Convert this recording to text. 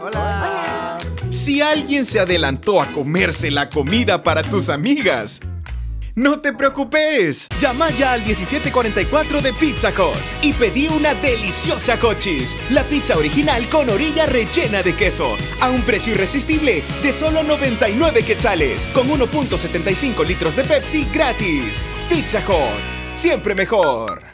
Hola. Si alguien se adelantó a comerse la comida para tus amigas, no te preocupes. Llama ya al 1744 de Pizza Hut y pedí una deliciosa Cochis, la pizza original con orilla rellena de queso, a un precio irresistible de solo 99 quetzales, con 1.75 litros de Pepsi gratis. Pizza Hut, siempre mejor.